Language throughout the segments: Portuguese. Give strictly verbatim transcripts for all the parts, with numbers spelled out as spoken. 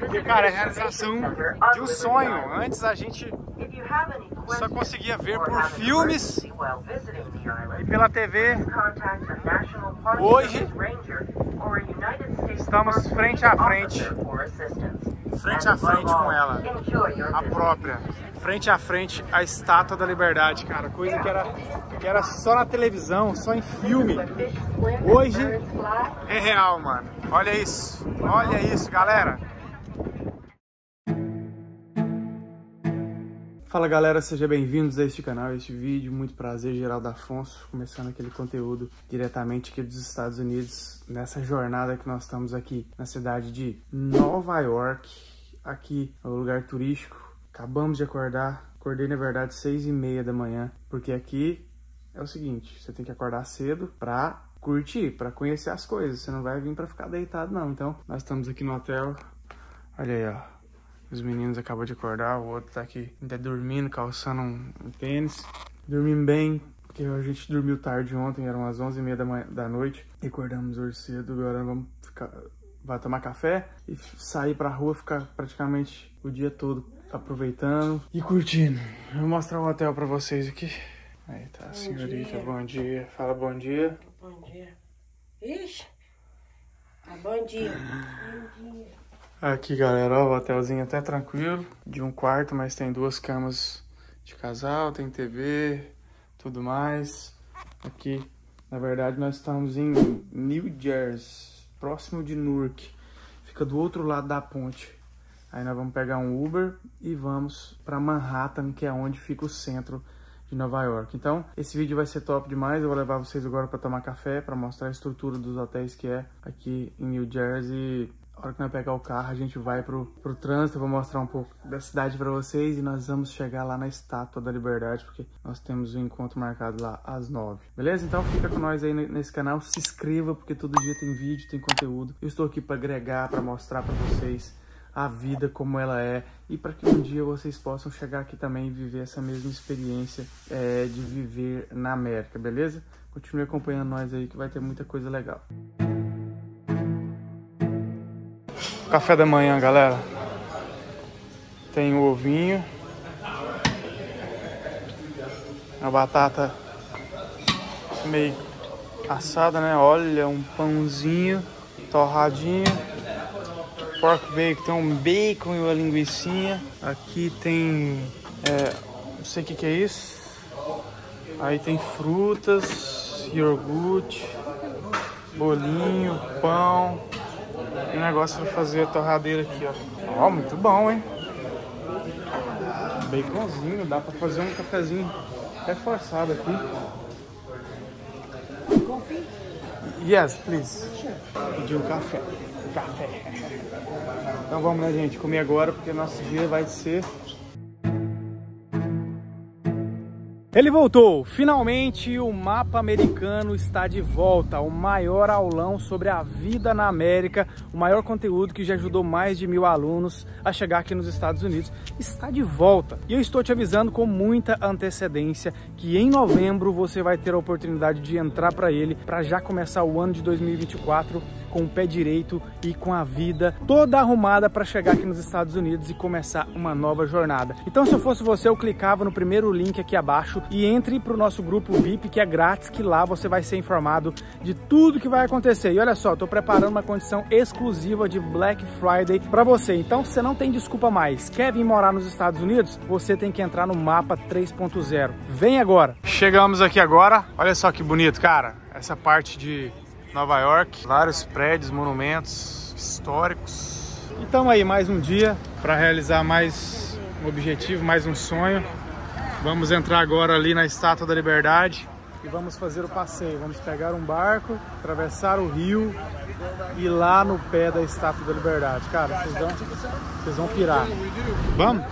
Porque, cara, é a realização de um sonho. Antes a gente só conseguia ver por filmes e pela T V. Hoje estamos frente a frente, frente a frente com ela, a própria, frente a frente a Estátua da Liberdade, cara, coisa que era, que era só na televisão, só em filme. Hoje é real, mano. Olha isso, olha isso, galera. Fala galera, sejam bem-vindos a este canal, a este vídeo. Muito prazer, Geraldo Afonso, começando aquele conteúdo diretamente aqui dos Estados Unidos, nessa jornada que nós estamos aqui na cidade de Nova York, aqui no lugar turístico. Acabamos de acordar, acordei na verdade seis e meia da manhã, porque aqui é o seguinte, você tem que acordar cedo pra curtir, pra conhecer as coisas, você não vai vir pra ficar deitado não. Então, nós estamos aqui no hotel, olha aí ó. Os meninos acabam de acordar, o outro tá aqui ainda dormindo, calçando um, um tênis. Dormimos bem, porque a gente dormiu tarde ontem, eram as onze e meia da, manhã, da noite. E acordamos hoje cedo, agora vamos ficar, vai tomar café e sair pra rua, ficar praticamente o dia todo aproveitando e curtindo. Vou mostrar o hotel pra vocês aqui. Aí tá, bom senhorita, dia. Bom dia. Fala bom dia. Bom dia. Ixi, ah, bom dia. Bom dia. Aqui, galera, ó, o hotelzinho até tranquilo, de um quarto, mas tem duas camas de casal, tem T V, tudo mais. Aqui, na verdade, nós estamos em New Jersey, próximo de Newark, fica do outro lado da ponte. Aí nós vamos pegar um Uber e vamos para Manhattan, que é onde fica o centro de Nova York. Então, esse vídeo vai ser top demais, eu vou levar vocês agora para tomar café, para mostrar a estrutura dos hotéis que é aqui em New Jersey. A hora que nós pegar o carro, a gente vai pro, pro trânsito, eu vou mostrar um pouco da cidade para vocês e nós vamos chegar lá na Estátua da Liberdade, porque nós temos um encontro marcado lá às nove. Beleza? Então fica com nós aí nesse canal, se inscreva, porque todo dia tem vídeo, tem conteúdo. Eu estou aqui para agregar, para mostrar para vocês a vida como ela é e para que um dia vocês possam chegar aqui também e viver essa mesma experiência é, de viver na América, beleza? Continue acompanhando nós aí que vai ter muita coisa legal. Café da manhã, galera. Tem o ovinho, a batata meio assada, né? Olha, um pãozinho torradinho, pork bacon, tem um bacon e uma linguiçinha. Aqui tem, é, não sei o que que é isso. Aí tem frutas, iogurte, bolinho, pão. E o negócio vai fazer a torradeira aqui, ó. Ó, muito bom, hein? Baconzinho, dá pra fazer um cafezinho reforçado aqui. Coffee? Yes, please. Pedir um café. Café. Então vamos, né, gente? Comer agora, porque nosso dia vai ser... Ele voltou! Finalmente o Mapa Americano está de volta, o maior aulão sobre a vida na América, o maior conteúdo que já ajudou mais de mil alunos a chegar aqui nos Estados Unidos, está de volta. E eu estou te avisando com muita antecedência que em novembro você vai ter a oportunidade de entrar para ele, para já começar o ano de dois mil e vinte e quatro com o pé direito e com a vida toda arrumada para chegar aqui nos Estados Unidos e começar uma nova jornada. Então, se eu fosse você, eu clicava no primeiro link aqui abaixo e entre para o nosso grupo V I P, que é grátis, que lá você vai ser informado de tudo que vai acontecer. E olha só, estou preparando uma condição exclusiva de Black Friday para você. Então, você não tem desculpa mais. Quer vir morar nos Estados Unidos? Você tem que entrar no Mapa três ponto zero. Vem agora! Chegamos aqui agora. Olha só que bonito, cara. Essa parte de Nova York, vários prédios, monumentos históricos. E estamos aí mais um dia para realizar mais um objetivo, mais um sonho. Vamos entrar agora ali na Estátua da Liberdade e vamos fazer o passeio. Vamos pegar um barco, atravessar o rio e ir lá no pé da Estátua da Liberdade. Cara, vocês vão, vocês vão pirar. Vamos?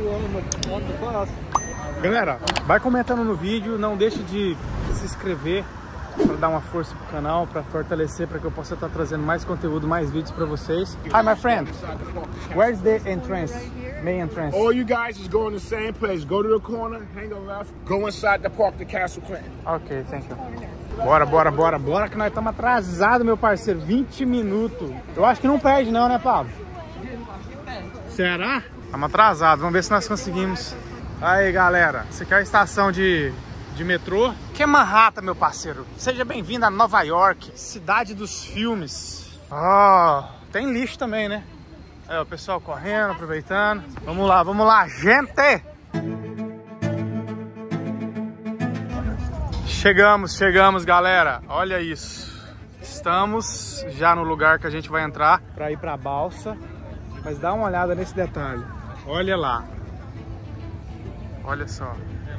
Galera, vai comentando no vídeo, não deixe de se inscrever para dar uma força pro canal, para fortalecer, para que eu possa estar trazendo mais conteúdo, mais vídeos para vocês. Hi, my friend. Where's the entrance? Main entrance. All you guys is going to the same place. Go to the corner, hang a left, go inside the park, the Castle Clinton. Ok, thank you. Bora, bora, bora, bora que nós estamos atrasados, meu parceiro. vinte minutos. Eu acho que não perde não, né, Pablo? Será? Estamos atrasados, vamos ver se nós conseguimos. Aí, galera, essa aqui é a estação de, de metrô, que é Manhattan, meu parceiro. Seja bem-vindo a Nova York, cidade dos filmes. Oh, tem lixo também, né? Aí, o pessoal correndo, aproveitando. Vamos lá, vamos lá, gente! Chegamos, chegamos, galera. Olha isso. Estamos já no lugar que a gente vai entrar para ir para a balsa. Mas dá uma olhada nesse detalhe. Olha lá. Olha só.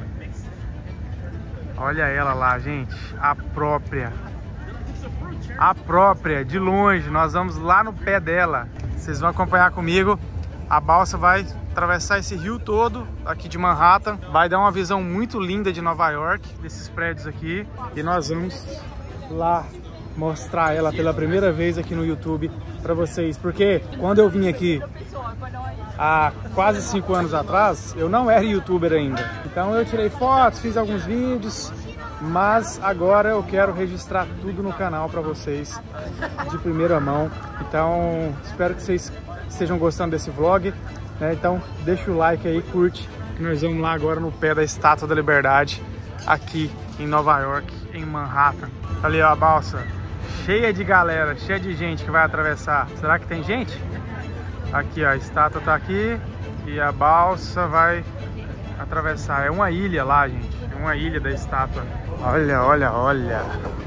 Olha ela lá, gente. A própria. A própria, de longe. Nós vamos lá no pé dela. Vocês vão acompanhar comigo. A balsa vai atravessar esse rio todo aqui de Manhattan. Vai dar uma visão muito linda de Nova York, desses prédios aqui. E nós vamos lá mostrar ela pela primeira vez aqui no YouTube para vocês. Porque quando eu vim aqui há quase cinco anos atrás, eu não era youtuber ainda. Então eu tirei fotos, fiz alguns vídeos, mas agora eu quero registrar tudo no canal para vocês de primeira mão. Então espero que vocês estejam gostando desse vlog, né? Então deixa o like aí, curte, que nós vamos lá agora no pé da Estátua da Liberdade, aqui em Nova York, em Manhattan. Ali ó, a balsa cheia de galera, cheia de gente que vai atravessar. Será que tem gente? Aqui ó, a estátua tá aqui e a balsa vai atravessar. É uma ilha lá, gente, é uma ilha da estátua. Olha, olha, olha.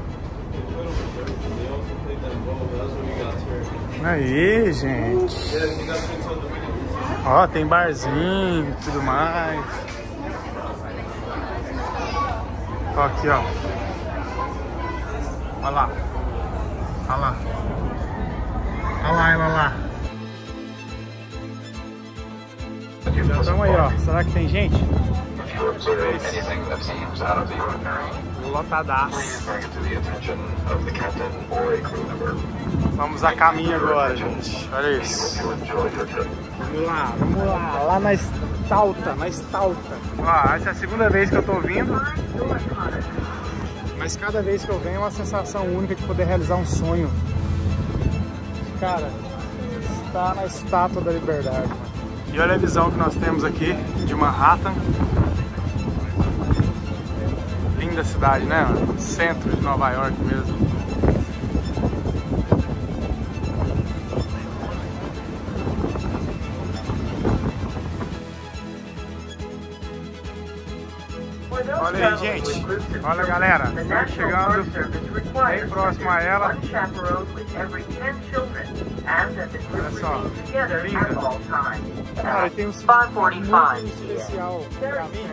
Aí, gente. Ó, tem barzinho e tudo mais. Ó, aqui, ó. Olha lá. Olha lá. Olha lá, ela lá. Então aí, ó. Será que tem gente? Lotadaço. Vamos a caminho agora, gente. Olha isso. Vamos lá, vamos lá. Lá na Estalta, na Estalta. Ó, essa é a segunda vez que eu tô vindo. Mas cada vez que eu venho é uma sensação única de poder realizar um sonho. Cara, está na Estátua da Liberdade. E olha a visão que nós temos aqui de Manhattan. Linda cidade, né? Centro de Nova York mesmo. Olha aí, gente. Olha, galera. Estamos chegando bem próximo a ela. Olha só. Linda. Cara, tem um significado muito especial pra mim.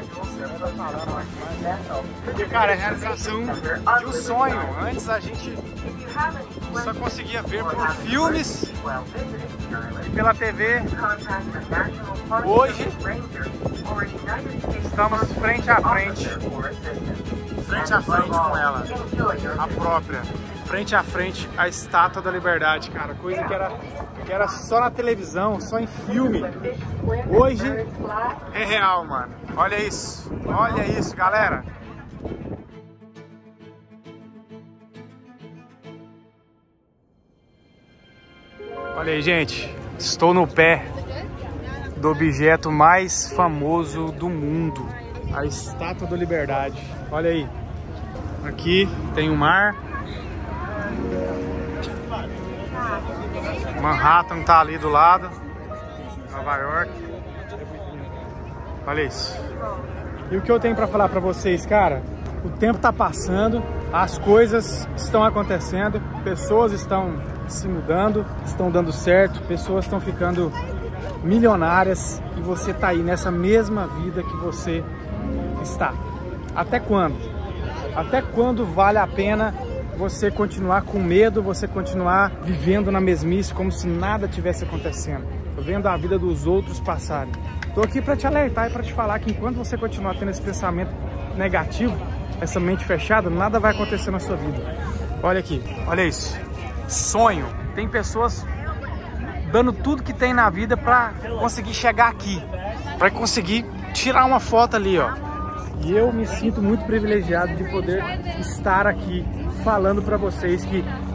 Porque, cara, é a realização de um sonho. Antes a gente só conseguia ver por filmes e pela T V. Hoje estamos frente a frente, frente a frente com ela, a própria, frente a frente a Estátua da Liberdade, cara, coisa que era, que era só na televisão, só em filme, hoje é real, mano. Olha isso, olha isso, galera. Olha aí, gente, estou no pé do objeto mais famoso do mundo, a Estátua da Liberdade. Olha aí, aqui tem o mar, Manhattan tá ali do lado, Nova York. Olha isso. E o que eu tenho para falar para vocês, cara? O tempo tá passando, as coisas estão acontecendo, pessoas estão se mudando, estão dando certo, pessoas estão ficando milionárias e você tá aí nessa mesma vida que você está. Até quando? Até quando vale a pena você continuar com medo, você continuar vivendo na mesmice como se nada tivesse acontecendo, vendo a vida dos outros passarem? Tô aqui para te alertar e para te falar que enquanto você continuar tendo esse pensamento negativo, essa mente fechada, nada vai acontecer na sua vida. Olha aqui, olha isso. Sonho. Tem pessoas dando tudo que tem na vida para conseguir chegar aqui, para conseguir tirar uma foto ali, ó. E eu me sinto muito privilegiado de poder estar aqui falando para vocês que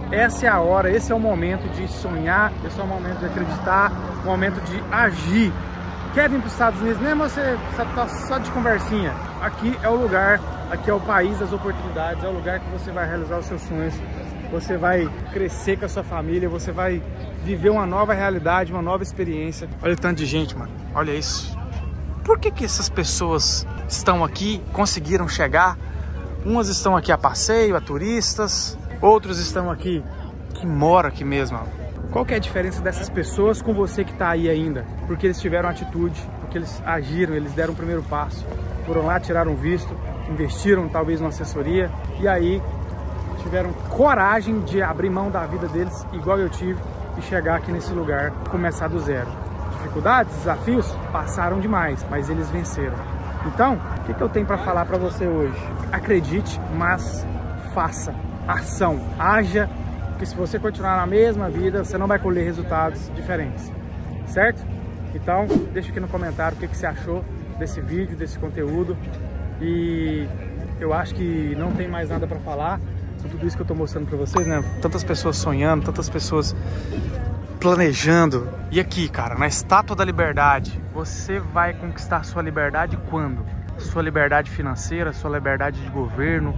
essa é a hora, esse é o momento de sonhar, esse é o momento de acreditar, o momento de agir. Quer vir para os Estados Unidos, mesmo você tá só de conversinha, aqui é o lugar, aqui é o país das oportunidades, é o lugar que você vai realizar os seus sonhos, você vai crescer com a sua família, você vai viver uma nova realidade, uma nova experiência. Olha o tanto de gente, mano, olha isso. Por que que essas pessoas estão aqui, conseguiram chegar? Umas estão aqui a passeio, a turistas, outros estão aqui que moram aqui mesmo. Qual que é a diferença dessas pessoas com você que está aí ainda? Porque eles tiveram atitude, porque eles agiram, eles deram o primeiro passo, foram lá, tiraram visto, investiram talvez numa assessoria e aí tiveram coragem de abrir mão da vida deles, igual eu tive, e chegar aqui nesse lugar, começar do zero. Dificuldades, desafios, passaram demais, mas eles venceram. Então, o que que eu tenho para falar para você hoje? Acredite, mas faça, ação, haja, porque se você continuar na mesma vida, você não vai colher resultados diferentes, certo? Então, deixa aqui no comentário o que que você achou desse vídeo, desse conteúdo, e eu acho que não tem mais nada para falar com tudo isso que eu tô mostrando para vocês, né? Tantas pessoas sonhando, tantas pessoas planejando. E aqui, cara, na Estátua da Liberdade, você vai conquistar sua liberdade quando? Sua liberdade financeira, sua liberdade de governo,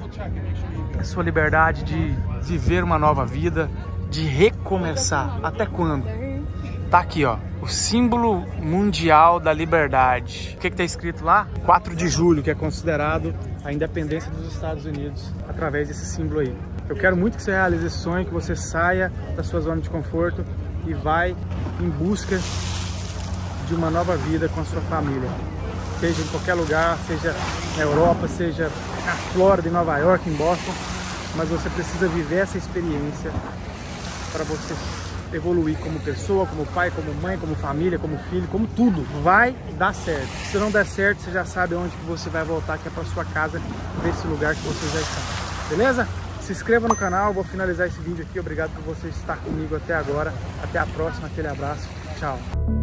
sua liberdade de viver uma nova vida, de recomeçar. Até quando? Tá aqui, ó, o símbolo mundial da liberdade. O que que tá escrito lá? quatro de julho, que é considerado a independência dos Estados Unidos, através desse símbolo aí. Eu quero muito que você realize esse sonho, que você saia da sua zona de conforto e vai em busca de uma nova vida com a sua família. Seja em qualquer lugar, seja na Europa, seja na Flórida, em Nova York, em Boston, mas você precisa viver essa experiência para você evoluir como pessoa, como pai, como mãe, como família, como filho, como tudo. Vai dar certo. Se não der certo, você já sabe onde que você vai voltar, que é para sua casa, desse lugar que você já está. Beleza? Se inscreva no canal, vou finalizar esse vídeo aqui. Obrigado por você estar comigo até agora. Até a próxima, aquele abraço. Tchau.